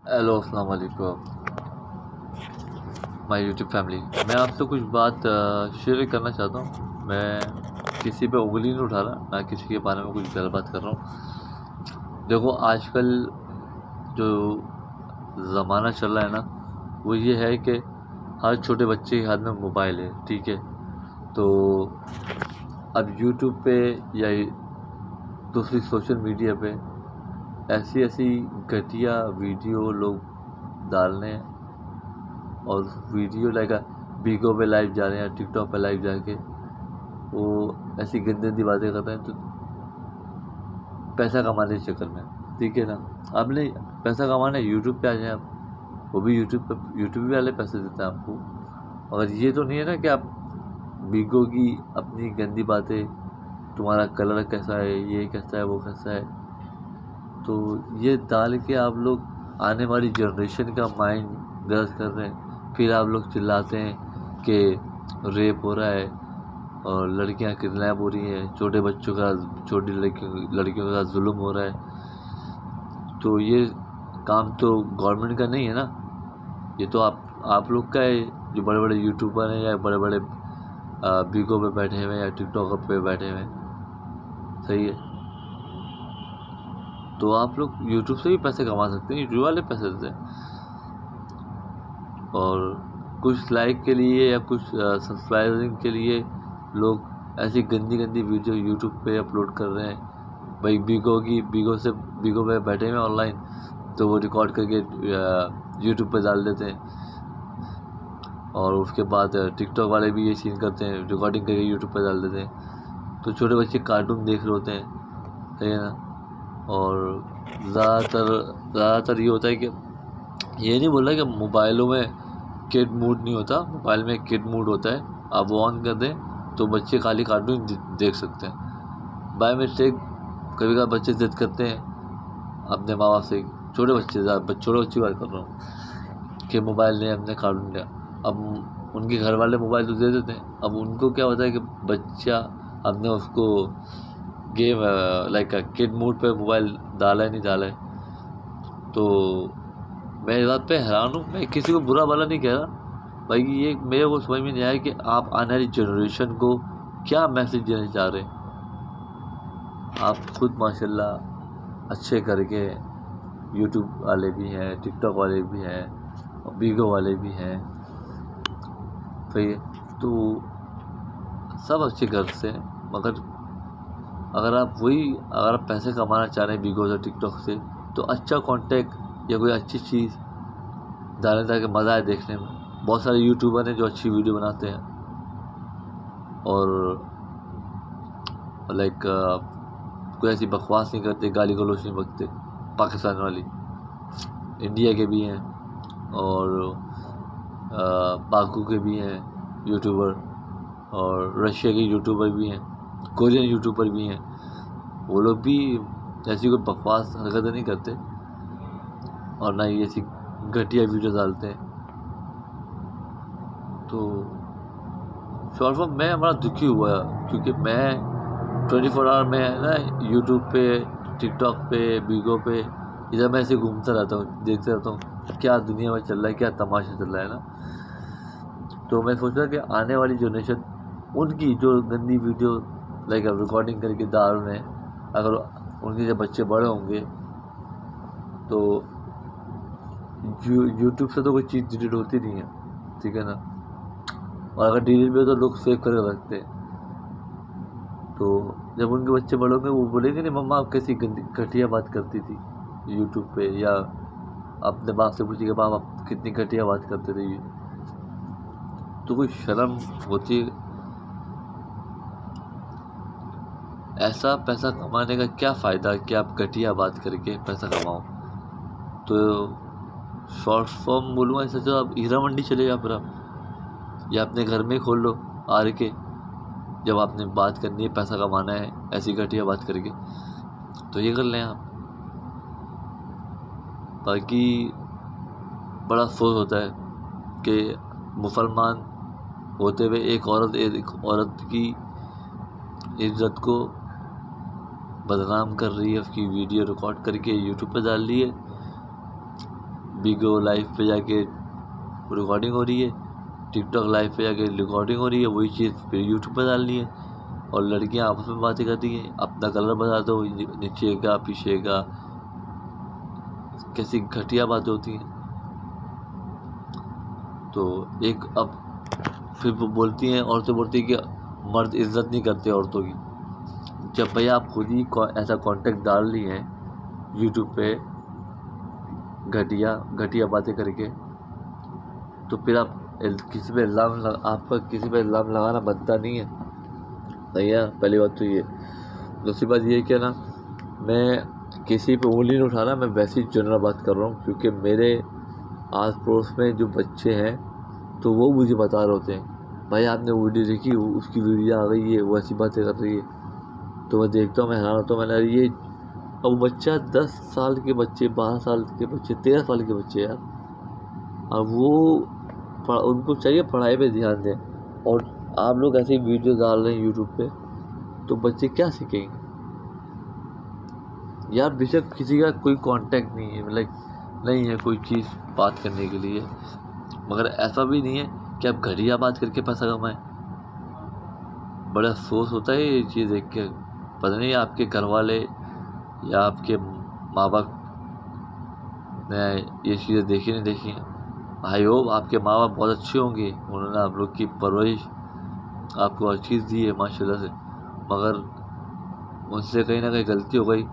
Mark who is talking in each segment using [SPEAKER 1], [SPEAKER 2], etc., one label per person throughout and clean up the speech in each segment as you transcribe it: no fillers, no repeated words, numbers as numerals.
[SPEAKER 1] Hello अस्सलाम वालेकुम my YouTube family. मैं आपसे कुछ बात शेयर करना चाहता हूँ। मैं किसी पे उंगली नहीं उठा रहा, ना किसी के बारे में कुछ गलत बात कर रहा हूँ। देखो, आजकल जो ज़माना चल रहा है ना, वो ये है कि हर छोटे बच्चे के हाथ में मोबाइल है, ठीक है। तो अब यूट्यूब पे या दूसरी सोशल मीडिया पे ऐसी ऐसी घटिया वीडियो लोग डाल रहे हैं, और वीडियो लाइक बीगो पे लाइव जा रहे हैं, टिकटॉक पे लाइव जाके वो ऐसी गंदी गंदी बातें कर रहे हैं, तो पैसा कमाने के चक्कर में, ठीक है ना। आपने पैसा कमाना है, यूट्यूब पे आ जाए आप, वो भी यूट्यूब वाले पैसे देते हैं आपको। मगर ये तो नहीं है ना कि आप बीगो की अपनी गंदी बातें, तुम्हारा कलर कैसा है, ये कैसा है, वो कैसा है, तो ये डाल के आप लोग आने वाली जनरेशन का माइंड गलत कर रहे हैं। फिर आप लोग चिल्लाते हैं कि रेप हो रहा है और लड़कियां किडनैप हो रही हैं, छोटे बच्चों का, छोटी लड़कियों का जुल्म हो रहा है। तो ये काम तो गवर्नमेंट का नहीं है ना, ये तो आप लोग का है, जो बड़े बड़े यूट्यूबर हैं या बड़े बड़े बीगो पे बैठे हुए हैं या टिकटॉक पे बैठे हुए हैं, सही है। तो आप लोग यूट्यूब से भी पैसे कमा सकते हैं, यूट्यूब वाले पैसे देते हैं। और कुछ लाइक के लिए या कुछ सब्सक्राइबिंग के लिए लोग ऐसी गंदी गंदी वीडियो यूट्यूब पे अपलोड कर रहे हैं। भाई बीगो पे बैठे हुए ऑनलाइन, तो वो रिकॉर्ड करके यूट्यूब पे डाल देते हैं। और उसके बाद टिकटॉक वाले भी ये सीन करते हैं, रिकॉर्डिंग करके यूट्यूब पे डाल देते हैं। तो छोटे बच्चे कार्टून देख रहे होते हैं, सही है ना। और ज़्यादातर ये होता है कि ये नहीं बोल रहा कि मोबाइलों में किड मूड नहीं होता, मोबाइल में किड मूड होता है। आप वो ऑन कर दें तो बच्चे खाली कार्टून देख सकते हैं। बाय मिस्टेक कभी कभी बच्चे जिद करते हैं अपने माँ बाप से, छोटे बच्चे की बात कर रहा हूँ, कि मोबाइल नहीं, हमने कार्टून लिया। अब उनके घर वाले मोबाइल तो दे देते हैं। अब उनको क्या होता है कि बच्चा, हमने उसको गेम लाइक किड मूड पे मोबाइल डाला है, नहीं डाला है। तो मैं इस बात पे हैरान हूँ। मैं किसी को बुरा भला नहीं कह रहा भाई, ये मेरे को समझ में नहीं आया कि आप आने वाली जनरेशन को क्या मैसेज देना चाह रहे हैं। आप खुद माशाल्लाह अच्छे करके, यूट्यूब वाले भी हैं, टिकटॉक वाले भी हैं, और बीगो वाले भी हैं, तो सब अच्छे घर से हैं। मगर अगर आप पैसे कमाना चाह रहे हैं बीगो से, टिकटॉक से, तो अच्छा कॉन्टेंट या कोई अच्छी चीज़ डालने ताकि मज़ा आए देखने में। बहुत सारे यूट्यूबर हैं जो अच्छी वीडियो बनाते हैं और लाइक कोई ऐसी बकवास नहीं करते, गाली गलौज नहीं बकते। पाकिस्तान वाली, इंडिया के भी हैं और बाकू के भी हैं यूट्यूबर, और रशिया के यूट्यूबर भी हैं, कोरियन यूट्यूबर भी हैं। वो लोग भी ऐसी कोई बकवास हरकतें नहीं करते और ना ही ऐसी घटिया वीडियो डालते हैं। तो शॉर्ट फॉर्म मैं हमारा दुखी हुआ, क्योंकि मैं 24 आवर में ना यूट्यूब पे, टिकटॉक पे, बीगो पे, इधर मैं ऐसे घूमता रहता हूँ, देखते रहता हूँ क्या दुनिया में चल रहा है, क्या तमाशा चल रहा है ना। तो मैं सोच रहा कि आने वाली जनरेशन, उनकी जो गंदी वीडियो लाइक रिकॉर्डिंग करके डाल रहे हैं, अगर उनके जब बच्चे बड़े होंगे तो यूट्यूब से तो कोई चीज़ डिलीट होती नहीं है, ठीक है ना। और अगर डिलीट भी हो तो लोग सेव करके रखते हैं। तो जब उनके बच्चे बड़े होंगे, वो बोलेंगे नहीं मम्मा आप कैसी घटिया बात करती थी यूट्यूब पे, या अपने बाप से पूछिएगा बाप आप कितनी घटिया बात करते थे। तो कोई शर्म होती है। ऐसा पैसा कमाने का क्या फ़ायदा कि आप घटिया बात करके पैसा कमाओ। तो शॉर्ट फॉर्म बोलूँगा, ऐसा जो आप हीरा मंडी चले जाओ फिर आप, या अपने घर में खोल लो आर के। जब आपने बात करनी है, पैसा कमाना है ऐसी घटिया बात करके, तो ये कर लें आप। बाकी बड़ा अफसोस होता है कि मुसलमान होते हुए एक औरत की इज्जत को बदनाम कर रही है, उसकी वीडियो रिकॉर्ड करके यूट्यूब पे डाल रही है। बिगो लाइव पे जाके रिकॉर्डिंग हो रही है, टिकटॉक लाइव पे जाके रिकॉर्डिंग हो रही है, वही चीज़ फिर यूट्यूब पे डाल रही है। और लड़कियां आपस में बातें करती हैं, अपना कलर बता दो, नीचे का पीछे का, कैसी घटिया बातें होती हैं। तो एक अब फिर वो बोलती हैं, औरतें बोलती हैं कि मर्द इज्जत नहीं करते औरतों की। जब भैया आप खुद ही ऐसा कंटेंट डाल रही हैं यूट्यूब पे घटिया घटिया बातें करके, तो फिर आप किसी पे आपका किसी पे इल्ज़ाम लगाना बनता नहीं है भैया। पहली बात तो ये। दूसरी बात ये कि ना, मैं किसी पे उंगली नहीं उठा रहा, मैं वैसी जनरल बात कर रहा हूँ, क्योंकि मेरे आस पड़ोस में जो बच्चे हैं तो वो मुझे बता रहे होते हैं, भाई आपने वीडियो देखी, उसकी वीडियो आ गई है, वो ऐसी बातें कर रही है। तो मैं देखता हूँ, मैं हैरान होता हूँ, मैंने ये अब बच्चा 10 साल के बच्चे, 12 साल के बच्चे, 13 साल के बच्चे यार, अब वो उनको चाहिए पढ़ाई पे ध्यान दें, और आप लोग ऐसे ही वीडियो डाल रहे हैं यूट्यूब पे, तो बच्चे क्या सीखेंगे यार। बेशक किसी का कोई कांटेक्ट नहीं है, मतलब नहीं है कोई चीज़ बात करने के लिए, मगर ऐसा भी नहीं है कि आप घटिया बात करके पैसा कमाएं। बड़ा अफसोस होता है ये चीज़ देख के। पता नहीं आपके घर वाले या आपके माँ बाप ने ये चीज़ें देखी नहीं देखी हैं। आई होप आपके माँ बाप बहुत अच्छे होंगे, उन्होंने आप लोग की परवरिश आपको हर चीज़ दी है माशाल्लाह से, मगर उनसे कहीं ना कहीं गलती हो गई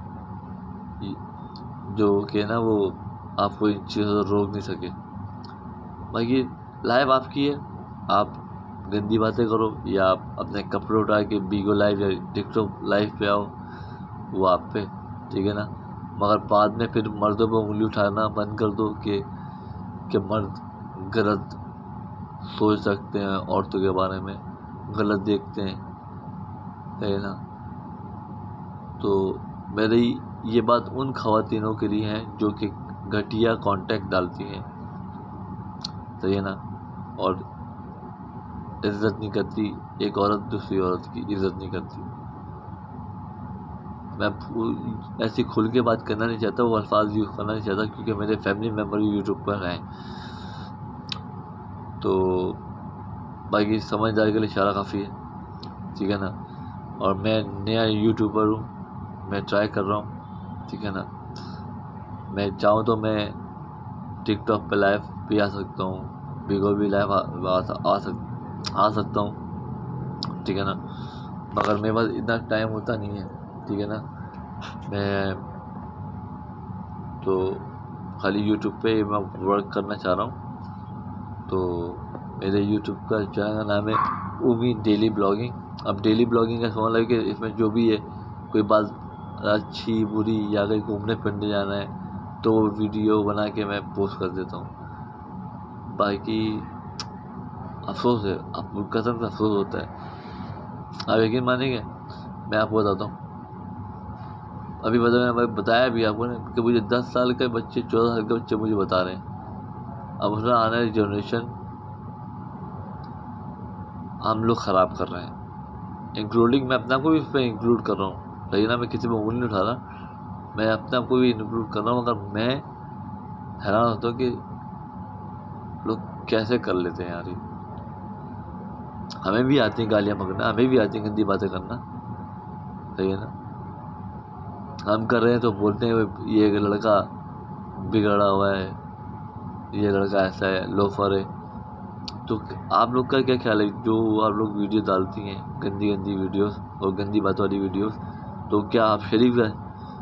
[SPEAKER 1] जो कि ना वो आपको इन चीज़ों से रोक नहीं सके। बाकी लाइव आपकी है, आप गंदी बातें करो या आप अपने कपड़े उठा के बीगो लाइव या टिकटॉक लाइव पे आओ, वो आप पे, ठीक है ना। मगर बाद में फिर मर्दों पर उंगली उठाना बंद कर दो कि मर्द गलत सोच सकते हैं औरतों के बारे में, गलत देखते हैं, है ना। तो मेरी ये बात उन ख़वातीनों के लिए है जो कि घटिया कॉन्टेक्ट डालती हैं, सही है ना, और इज़्ज़त नहीं करती, एक औरत दूसरी औरत की इज़्ज़त नहीं करती। मैं ऐसी खुल के बात करना नहीं चाहता, वो अल्फाज यूज़ करना नहीं चाहता, क्योंकि मेरे फैमिली मेम्बर भी यूट्यूब पर हैं। तो बाकी समझदारी के लिए इशारा काफ़ी है, ठीक है ना। और मैं नया यूट्यूबर हूँ, मैं ट्राई कर रहा हूँ, ठीक है ना। मैं चाहूँ तो मैं टिकटॉक पे लाइव भी आ सकता हूँ, बिगो भी लाइव आ सकता हूँ, ठीक है ना। मगर मेरे पास इतना टाइम होता नहीं है, ठीक है ना। मैं तो खाली यूट्यूब पे मैं वर्क करना चाह रहा हूँ। तो मेरे यूट्यूब का चैनल का नाम है उमी डेली ब्लॉगिंग। अब डेली ब्लॉगिंग का समझ लगे कि इसमें जो भी है, कोई बात अच्छी बुरी या कहीं घूमने फिरने जाना है तो वो वीडियो बना के मैं पोस्ट कर देता हूँ। बाकी अफसोस है, आपको कसम से अफसोस होता है। आप यकीन मानेंगे, मैं आपको बताता हूँ, अभी मैंने बताया भी आपको ना कि मुझे 10 साल के बच्चे, 14 साल के बच्चे मुझे बता रहे हैं। अब उसमें आने वाली जनरेशन हम लोग ख़राब कर रहे हैं, इंक्लूडिंग मैं अपना को भी इसमें इंक्लूड कर रहा हूँ, लेकिन ना मैं किसी में उंगली नहीं उठा रहा, मैं अपने आप को भी इंक्लूड कर रहा हूँ। मगर मैं हैरान होता हूँ कि लोग कैसे कर लेते हैं यार। हमें भी आती हैं गालियाँ पकड़ना, हमें भी आती हैं गंदी बातें करना, सही है ना। हम कर रहे हैं तो बोलते हैं ये लड़का बिगड़ा हुआ है, ये लड़का ऐसा है, लोफर है। तो आप लोग का क्या ख्याल है, जो आप लोग वीडियो डालती हैं गंदी गंदी वीडियोस और गंदी बात वाली वीडियोस, तो क्या आप शरीफ हैं?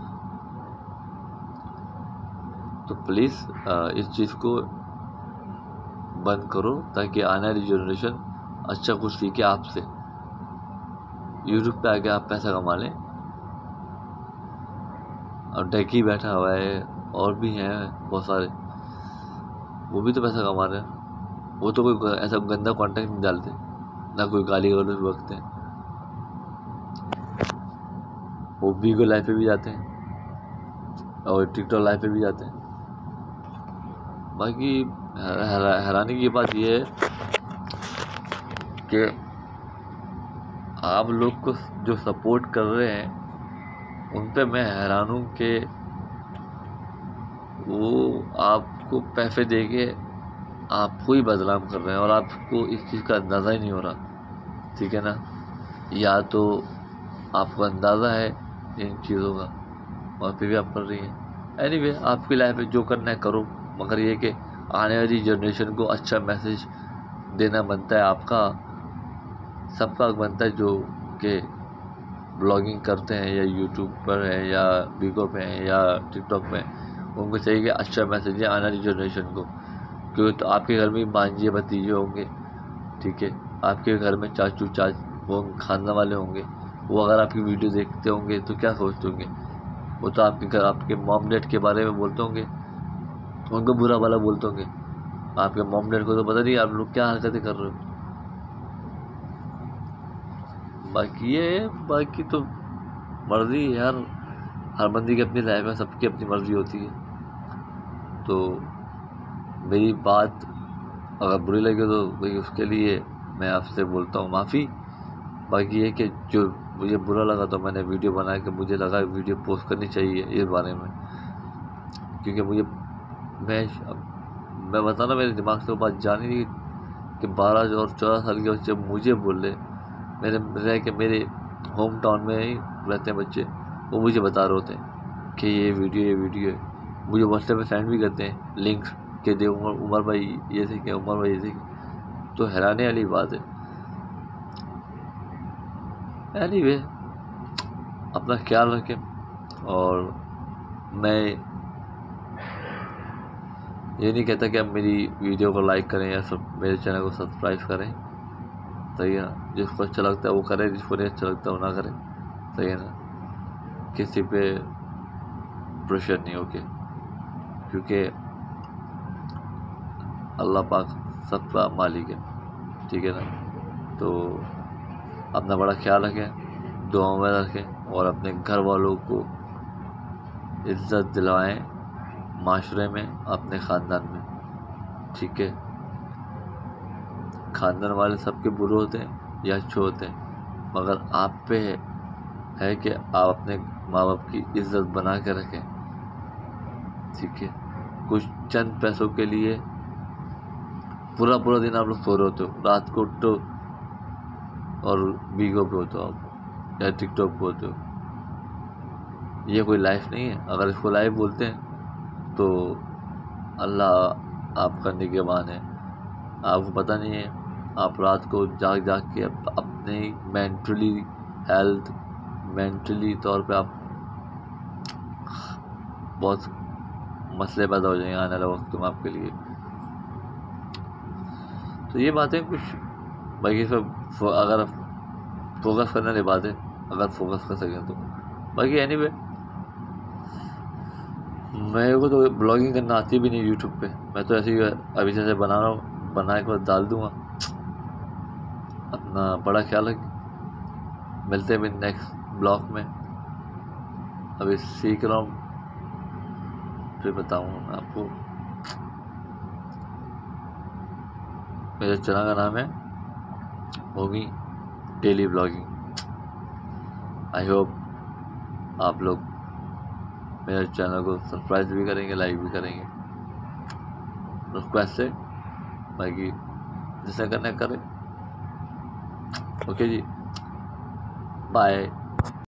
[SPEAKER 1] तो प्लीज़ इस चीज़ को बंद करो, ताकि आने वाली जनरेशन अच्छा कुछ सीखे आपसे। यूट्यूब पे आके आप पैसा कमा लें। और डैकी बैठा हुआ है, और भी हैं बहुत सारे, वो भी तो पैसा कमा रहे हैं। वो तो कोई ऐसा गंदा कंटेंट नहीं डालते, ना कोई गाली गलौज बकते हैं। वो बीगो लाइफ पे भी जाते हैं और टिकटॉक लाइफ पे भी जाते हैं। बाकी हैरानी की बात ये है कि आप लोग को जो सपोर्ट कर रहे हैं उन पे मैं हैरान हूँ कि वो आप आपको पैसे दे के आपको ही बदनाम कर रहे हैं और आपको इस चीज़ का अंदाज़ा ही नहीं हो रहा, ठीक है ना। या तो आपको अंदाज़ा है इन चीज़ों का और फिर भी आप कर रही हैं। एनीवे, आपकी लाइफ में जो करना है करो, मगर ये कि आने वाली जनरेशन को अच्छा मैसेज देना बनता है आपका, सबका बनता है, जो कि ब्लॉगिंग करते हैं या यूट्यूब पर है या बिगो पे हैं या टिकटॉक पे हैं। उनको चाहिए कि अच्छा मैसेज है आने वाली जनरेशन को, क्योंकि तो आपके घर में भांजे भतीजे होंगे, ठीक है, आपके घर में चाचू वो खानदान वाले होंगे, वो अगर आपकी वीडियो देखते होंगे तो क्या सोचते होंगे, वो तो आपके घर आपके मॉम डैड के बारे में बोलते होंगे, उनको बुरा भला बोलते होंगे। आपके मॉम डैड को तो पता नहीं आप लोग क्या हरकतें कर रहे हो। बाकी तो मर्जी है यार, हर बंदी की अपनी लाइफ में सबकी अपनी मर्जी होती है। तो मेरी बात अगर बुरी लगे तो भाई उसके लिए मैं आपसे बोलता हूँ माफ़ी। बाकी ये कि जो मुझे बुरा लगा तो मैंने वीडियो बना के मुझे लगा वीडियो पोस्ट करनी चाहिए इस बारे में, क्योंकि मैं बता रहा, मेरे दिमाग से वो बात जानी थी कि 12 और 14 साल के बच्चे मुझे बोल रहे कि मेरे होम टाउन में ही रहते हैं बच्चे, वो मुझे बता रहे होते हैं कि ये वीडियो है। मुझे व्हाट्सएप पे सेंड भी करते हैं लिंक्स के दे उमर भाई ये थे क्या, उमर भाई ये थे। तो हैरानी वाली बात है। एनीवे, अपना ख्याल रखें। और मैं ये नहीं कहता कि आप मेरी वीडियो को लाइक करें या मेरे चैनल को सब्सक्राइब करें, सही है ना। जिसको अच्छा लगता है वो करे, जिसको नहीं अच्छा लगता है वो ना करे, सही है ना। किसी पे प्रेशर नहीं होके, क्योंकि अल्लाह पाक सबका मालिक है, ठीक है ना। तो अपना बड़ा ख्याल रखें, दुआओं में रखें और अपने घर वालों को इज्जत दिलाएं, माशरे में, अपने ख़ानदान में, ठीक है। खानदान वाले सबके बुरे होते हैं या अच्छे होते हैं, मगर आप पे है कि आप अपने माँ बाप की इज्जत बना के रखें, ठीक है। कुछ चंद पैसों के लिए पूरा दिन आप लोग सो रहे होते हो, रात को उठो और बिगो पे होते हो आप या टिकटॉक पे होते हो। ये कोई लाइफ नहीं है। अगर इसको लाइफ बोलते हैं तो अल्लाह आपका निगहबान है। आपको पता नहीं है, आप रात को जाग के अपने मेंटली तौर पे आप बहुत मसले पैदा हो जाएंगे आने वाले वक्त में आपके लिए। तो ये बातें कुछ बाकी सब अगर फोकस करने वाली बात है, अगर फोकस कर सकें तो। बाकी एनीवे, मेरे को तो ब्लॉगिंग करना आती भी नहीं यूट्यूब पे। मैं तो ऐसे ही अभी जैसे बना रहा हूँ, बना के बाद डाल दूँगा। अपना बड़ा ख्याल रखें, मिलते हैं नेक्स्ट ब्लॉग में। अभी सीख रहा हूँ, फिर बताऊँगा मैं आपको। मेरे चैनल का नाम है होगी डेली ब्लॉगिंग। आई होप आप लोग मेरे चैनल को सब्सक्राइब भी करेंगे, लाइक भी करेंगे, रिक्वेस्ट है। बाकी जिसे करना करें। Okay ji, bye.